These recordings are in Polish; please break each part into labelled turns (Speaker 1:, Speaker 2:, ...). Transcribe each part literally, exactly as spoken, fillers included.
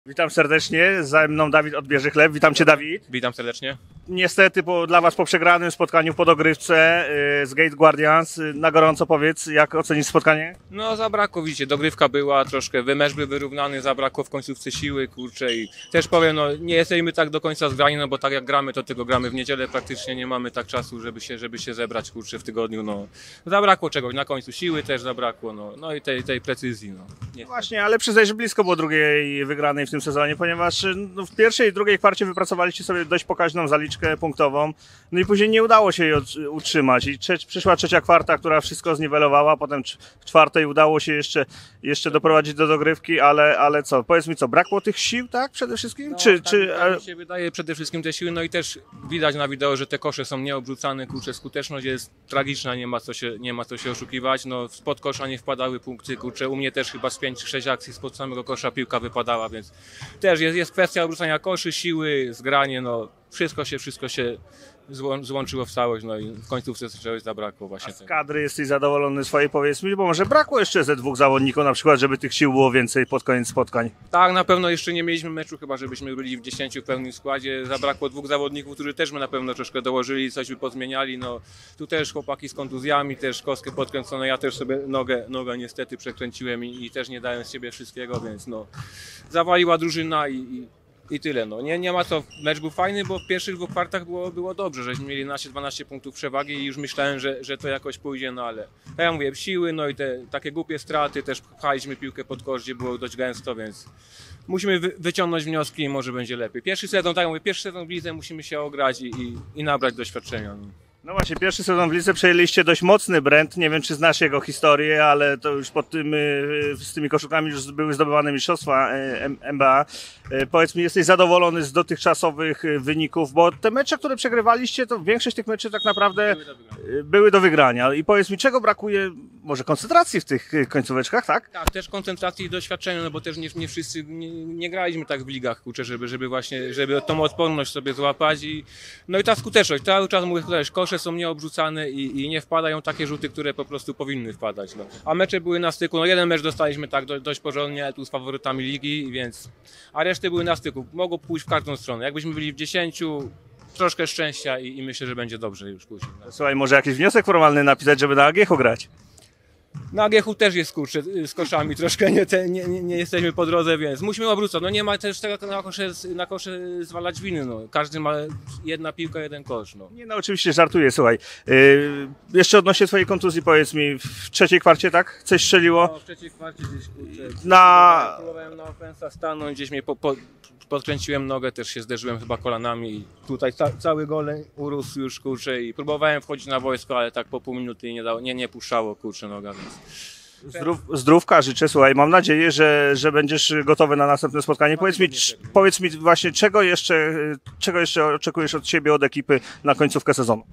Speaker 1: Witam serdecznie, za mną Dawid Odbieży Chleb. Witam Cię, Dawid.
Speaker 2: Witam serdecznie.
Speaker 1: Niestety po, dla Was po przegranym spotkaniu po dogrywce yy, z Gate Guardians, yy, na gorąco powiedz, jak ocenisz spotkanie?
Speaker 2: No zabrakło, widzicie, dogrywka była, troszkę wymecz był wyrównany, zabrakło w końcówce siły, kurczę i też powiem, no nie jesteśmy tak do końca zgrani, no bo tak jak gramy, to tylko gramy w niedzielę, praktycznie nie mamy tak czasu, żeby się, żeby się zebrać, kurczę, w tygodniu, no zabrakło czegoś, na końcu siły też zabrakło, no, no i tej, tej precyzji, no.
Speaker 1: No właśnie, ale przyznaj, że blisko było drugiej wygranej w tym sezonie, ponieważ no, w pierwszej i drugiej kwarcie wypracowaliście sobie dość pokaźną zaliczkę punktową, no i później nie udało się jej utrzymać i trze przyszła trzecia kwarta, która wszystko zniwelowała, potem w czwartej udało się jeszcze, jeszcze doprowadzić do dogrywki, ale, ale co, powiedz mi co, brakło tych sił, tak, przede wszystkim?
Speaker 2: No,
Speaker 1: czy,
Speaker 2: tak,
Speaker 1: czy...
Speaker 2: tak mi się wydaje przede wszystkim te siły, no i też widać na wideo, że te kosze są nieobrzucane, kurczę, skuteczność jest tragiczna, nie ma co się, nie ma co się oszukiwać, no spod kosza nie wpadały punkty, kurczę, u mnie też chyba z pięć czy sześć akcji spod samego kosza piłka wypadała, więc też jest, jest kwestia obrócenia koszy, siły, zgranie, no wszystko się, wszystko się złą, złączyło w całość, no i w końcówce czegoś zabrakło właśnie.
Speaker 1: A z kadry jesteś zadowolony swojej, powiedz mi, bo może brakło jeszcze ze dwóch zawodników na przykład, żeby tych sił było więcej pod koniec spotkań.
Speaker 2: Tak, na pewno jeszcze nie mieliśmy meczu, chyba żebyśmy byli w dziesięciu w pełnym składzie, zabrakło dwóch zawodników, którzy też my na pewno troszkę dołożyli, coś by pozmieniali, no tu też chłopaki z kontuzjami, też kostkę podkręcono, ja też sobie nogę, nogę niestety przekręciłem i, i też nie dałem z siebie wszystkiego, więc no zawaliła drużyna i, i I tyle, no. Nie, nie ma co, mecz był fajny, bo w pierwszych dwóch kwartach było, było dobrze, żeśmy mieli jedenaście dwanaście punktów przewagi i już myślałem, że, że to jakoś pójdzie, no ale tak jak mówię, siły, no i te takie głupie straty, też pchaliśmy piłkę pod kosz, gdzie było dość gęsto, więc musimy wy, wyciągnąć wnioski i może będzie lepiej. Pierwszy sezon, tak jak mówię, pierwszy sezon w lidze musimy się ograć i, i, i nabrać doświadczenia. No.
Speaker 1: No właśnie, pierwszy sezon w lidze przejęliście dość mocny brand, nie wiem czy znasz jego historię, ale to już pod tym, z tymi koszykami już były zdobywane mistrzostwa N B A. Powiedz mi, jesteś zadowolony z dotychczasowych wyników, bo te mecze, które przegrywaliście, to większość tych meczy tak naprawdę były do wygrania. Były do wygrania. I powiedz mi, czego brakuje, może koncentracji w tych końcóweczkach, tak?
Speaker 2: Tak, też koncentracji i doświadczenia, no bo też nie, nie wszyscy, nie, nie graliśmy tak w ligach, kurczę, żeby, żeby właśnie, żeby tą odporność sobie złapać i no i ta skuteczność, cały czas mówię, też kosze są nieobrzucane i, i nie wpadają takie rzuty, które po prostu powinny wpadać, no. A mecze były na styku, no jeden mecz dostaliśmy tak do, dość porządnie, tu z faworytami ligi, więc, a reszty były na styku, mogło pójść w każdą stronę, jakbyśmy byli w dziesięciu, troszkę szczęścia i, i myślę, że będzie dobrze już później. No.
Speaker 1: Słuchaj, może jakiś wniosek formalny napisać, żeby na A G H U grać?
Speaker 2: Na A G H U też jest, kurczę, z koszami troszkę, nie, te, nie, nie, nie jesteśmy po drodze, więc musimy obrócić. No nie ma też tego na kosze, na kosze zwalać winy, no. Każdy ma jedna piłka, jeden kosz, no.
Speaker 1: Nie, no oczywiście żartuję, słuchaj. Yy, jeszcze odnośnie twojej kontuzji, powiedz mi, w trzeciej kwarcie, tak? Coś strzeliło?
Speaker 2: No, w trzeciej kwarcie gdzieś, kurczę,
Speaker 1: na...
Speaker 2: próbowałem na ofensa stanąć, gdzieś mnie po, po, podkręciłem nogę, też się zderzyłem chyba kolanami i tutaj ca, cały goleń urósł już, kurczę, i próbowałem wchodzić na wojsko, ale tak po pół minuty nie dało, nie, nie puszczało, kurczę, noga, więc...
Speaker 1: Zdrów, zdrówka życzę, słuchaj, mam nadzieję, że, że będziesz gotowy na następne spotkanie. Powiedz mi, powiedz mi właśnie, czego jeszcze, czego jeszcze oczekujesz od siebie, od ekipy na końcówkę sezonu?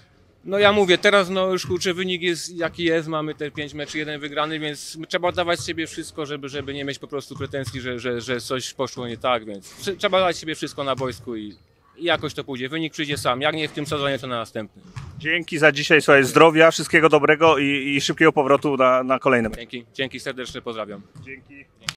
Speaker 2: No ja mówię, teraz no już kurczę, wynik jest jaki jest, mamy te pięć meczy, jeden wygrany, więc trzeba oddawać z siebie wszystko, żeby, żeby nie mieć po prostu pretensji, że, że, że coś poszło nie tak, więc trzeba dać siebie wszystko na boisku i, i jakoś to pójdzie. Wynik przyjdzie sam, jak nie w tym sezonie, to na następnym.
Speaker 1: Dzięki za dzisiaj, słuchaj, zdrowia, wszystkiego dobrego i, i szybkiego powrotu na, na kolejne mecze.
Speaker 2: Dzięki, dzięki serdecznie, pozdrawiam.
Speaker 1: Dzięki.